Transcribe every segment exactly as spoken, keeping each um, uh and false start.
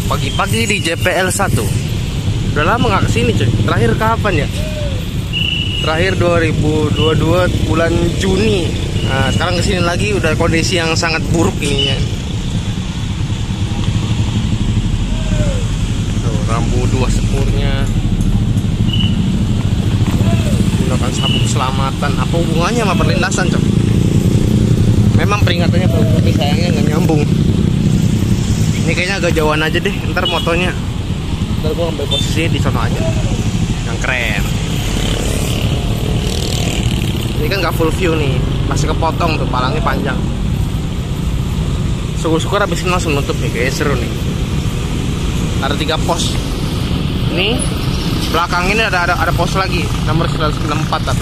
Pagi-pagi di J P L satu. Udah lama nggak kesini cuy. Terakhir kapan ya? Terakhir dua ribu dua puluh dua bulan Juni. Nah, sekarang kesini lagi udah kondisi yang sangat buruk ininya. Tuh, rambu dua sepurnya. Gunakan sabuk keselamatan. Apa hubungannya sama perlintasan coy? Memang peringatannya bagus tapi sayangnya nggak nyambung. Ini kayaknya agak jauhan aja deh. Ntar motonya, ntar gua ambil posisi di sono aja. Yang keren. Ini kan nggak full view nih, masih kepotong tuh, palangnya panjang. Syukur-syukur habis ini langsung nutup nih, kayak seru nih. Ada tiga pos. Ini belakang ini ada ada, ada pos lagi, nomor seratus enam puluh empat tapi.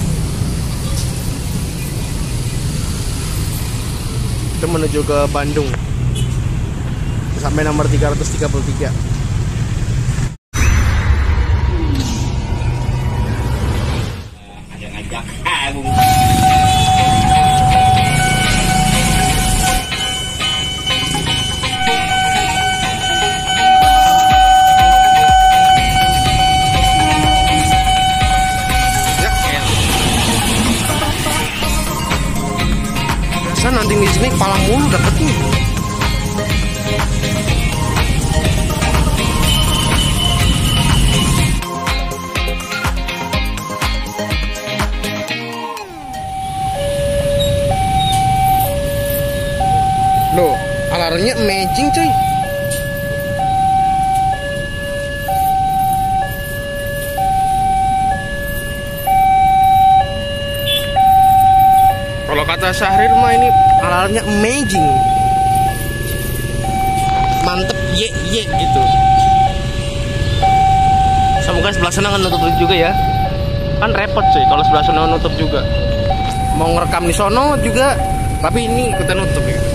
Itu menuju ke Bandung. Sampai nomor tiga ratus tiga puluh tiga. Ada ngajak aku. Ya, biasa nanti di sini kepala mulu dapetnya. Loh, alarmnya amazing cuy. Kalau kata Syahrir mah ini alarmnya amazing. Mantep, ye ye gitu. Semoga sebelah sana kan nutup juga ya. Kan repot cuy kalau sebelah sana nutup juga. Mau ngerekam di sono juga, tapi ini ikutan nutup gitu.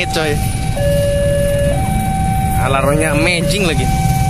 coy. Alarmnya amazing lagi.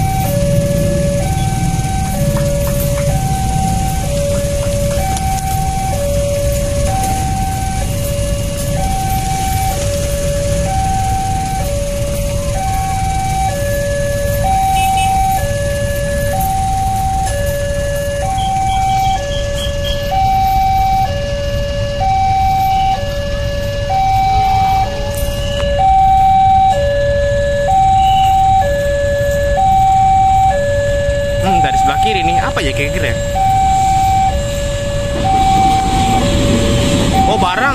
Kiri nih apa ya kira-kira? Oh, barang.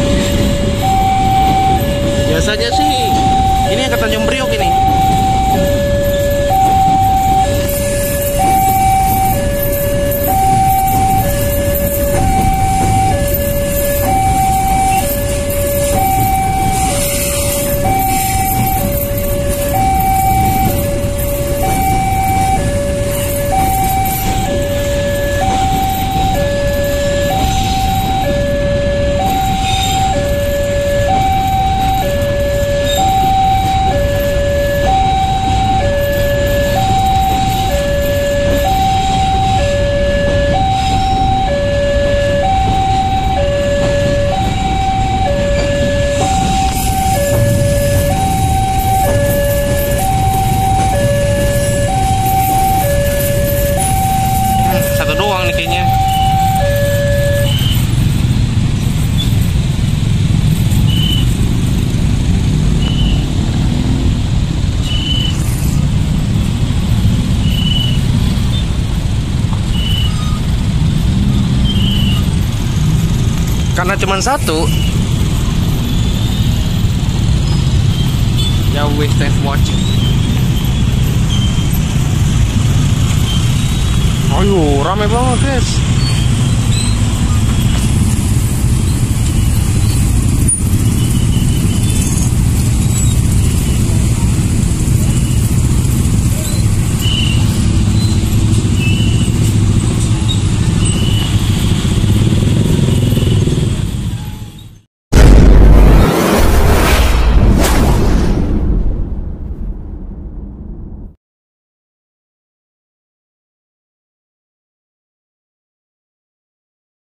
Biasanya sih ini yang ke Tanjung Priok ini. Karena cuma satu. Ya wes, thanks for watching. Ayo, rame banget guys.